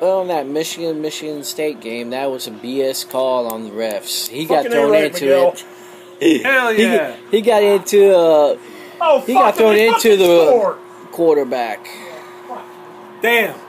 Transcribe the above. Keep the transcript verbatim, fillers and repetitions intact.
on that Michigan Michigan State game, that was a B S call on the refs. He got Fucking thrown right, into Miguel. it. Hell He, yeah. he got into uh, Oh, he got fuck, thrown they into fucking the scored. quarterback. Damn.